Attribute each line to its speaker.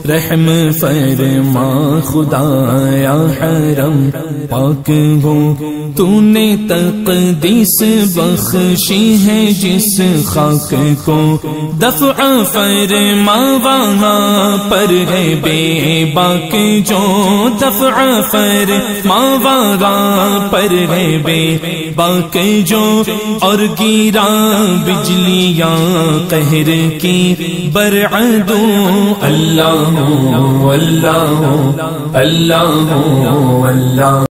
Speaker 1: रहम फरमा खुदाया हरम पाक हो। तूने तक़दीस बख्शी है जिस खाक को, दफ़अ फरमा वहाँ पर है बेबाक जो, दफ़अ फरमा वहाँ पर है बेबाक जो। और गिरा बिजलियाँ कहर की बरअदो, अल्लाह अल्लाह अल्लाह अल्लाह।